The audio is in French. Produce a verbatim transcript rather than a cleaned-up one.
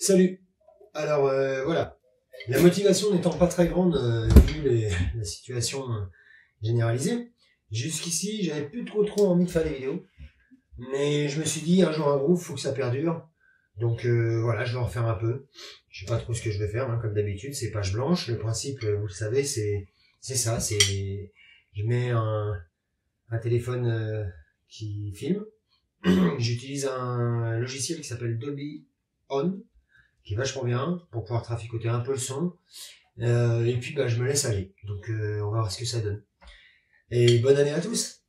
Salut. Alors euh, voilà, la motivation n'étant pas très grande euh, vu les- la situation euh, généralisée, jusqu'ici j'avais plus trop trop envie de faire des vidéos, mais je me suis dit un jour un groove, faut que ça perdure, donc euh, voilà, je vais en faire un peu. Je sais pas trop ce que je vais faire, hein, comme d'habitude, c'est page blanche. Le principe, euh, vous le savez, c'est c'est ça, c'est je mets un, un téléphone euh, qui filme, j'utilise un logiciel qui s'appelle Dolby On, qui est vachement bien pour pouvoir traficoter un peu le son. Euh, et puis bah je me laisse aller. Donc euh, on va voir ce que ça donne. Et bonne année à tous.